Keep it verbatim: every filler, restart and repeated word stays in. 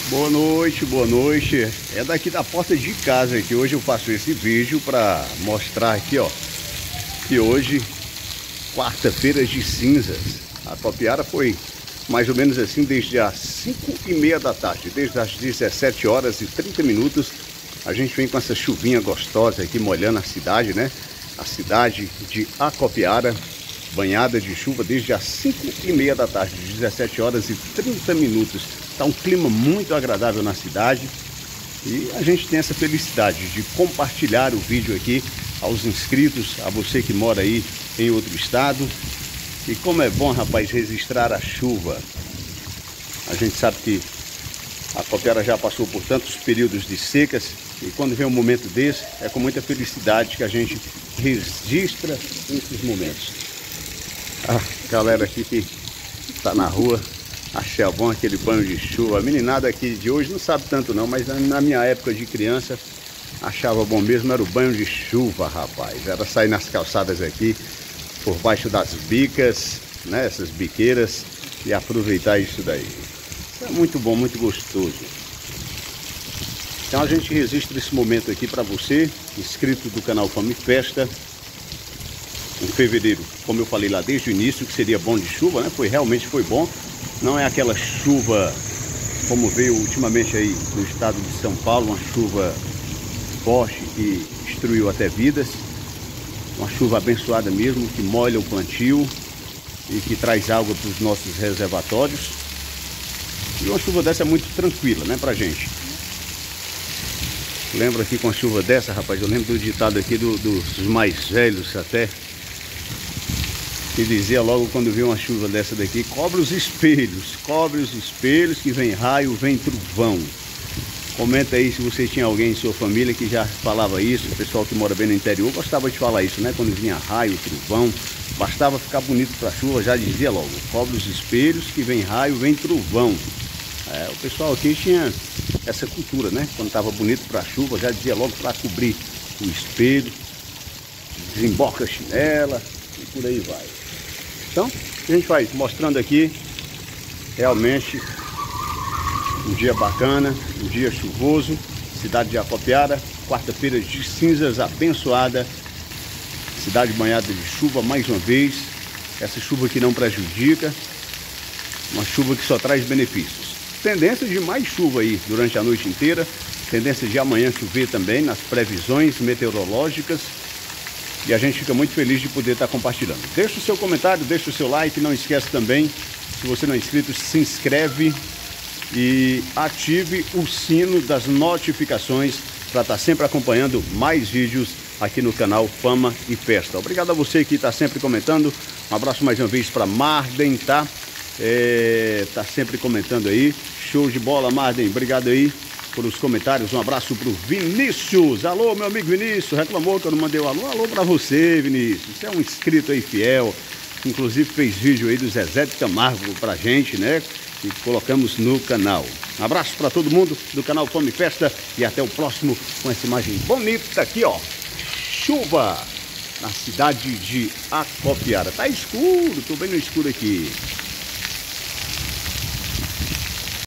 Boa noite, boa noite. É daqui da porta de casa que hoje eu faço esse vídeo para mostrar aqui, ó, que hoje, quarta-feira de cinzas, a Acopiara foi mais ou menos assim desde as cinco e meia da tarde, desde as dezessete horas e trinta minutos. A gente vem com essa chuvinha gostosa aqui molhando a cidade, né? A cidade de Acopiara, banhada de chuva desde as cinco e meia da tarde, dezessete horas e trinta minutos. Está um clima muito agradável na cidade e a gente tem essa felicidade de compartilhar o vídeo aqui aos inscritos, a você que mora aí em outro estado. E como é bom, rapaz, registrar a chuva. A gente sabe que a Acopiara já passou por tantos períodos de secas e quando vem um momento desse, é com muita felicidade que a gente registra esses momentos. A galera aqui que está na rua, achei bom aquele banho de chuva. A meninada aqui de hoje não sabe tanto não, mas na minha época de criança achava bom mesmo, era o banho de chuva, rapaz. Era sair nas calçadas aqui, por baixo das bicas, né, essas biqueiras, e aproveitar isso daí. Isso é muito bom, muito gostoso. Então a gente registra esse momento aqui para você, inscrito do canal Fama e Festa. Em fevereiro, como eu falei lá desde o início, que seria bom de chuva, né? Foi, realmente foi bom. Não é aquela chuva como veio ultimamente aí no estado de São Paulo, uma chuva forte que destruiu até vidas. Uma chuva abençoada mesmo, que molha o plantio e que traz água para os nossos reservatórios. E uma chuva dessa é muito tranquila, né, pra gente. Lembro aqui com a chuva dessa, rapaz, eu lembro do ditado aqui do, dos mais velhos até, que dizia logo quando viu uma chuva dessa daqui: cobre os espelhos, cobre os espelhos que vem raio, vem trovão. Comenta aí se você tinha alguém em sua família que já falava isso. O pessoal que mora bem no interior gostava de falar isso, né? Quando vinha raio, trovão, bastava ficar bonito para a chuva, já dizia logo: cobre os espelhos que vem raio, vem trovão. É, o pessoal aqui tinha essa cultura, né? Quando estava bonito para a chuva, já dizia logo para cobrir o espelho, desemboca a chinela e por aí vai. Então, a gente vai mostrando aqui realmente um dia bacana, um dia chuvoso, cidade de Acopiara, quarta-feira de cinzas abençoada, cidade banhada de chuva mais uma vez, essa chuva que não prejudica, uma chuva que só traz benefícios. Tendência de mais chuva aí durante a noite inteira, tendência de amanhã chover também nas previsões meteorológicas. E a gente fica muito feliz de poder estar compartilhando. Deixa o seu comentário, deixa o seu like, não esquece também, se você não é inscrito, se inscreve e ative o sino das notificações para estar sempre acompanhando mais vídeos aqui no canal Fama e Festa. Obrigado a você que está sempre comentando. Um abraço mais uma vez para Marden, tá? É, tá sempre comentando aí. Show de bola, Marden. Obrigado aí pelos comentários. Um abraço pro Vinícius. Alô, meu amigo Vinícius. Reclamou que eu não mandei o alô. Alô pra você, Vinícius. Você é um inscrito aí fiel. Inclusive fez vídeo aí do Zezé de Camargo pra gente, né? E colocamos no canal. Um abraço pra todo mundo do canal Fama e Festa. E até o próximo com essa imagem bonita aqui, ó. Chuva na cidade de Acopiara. Tá escuro, tô bem no escuro aqui.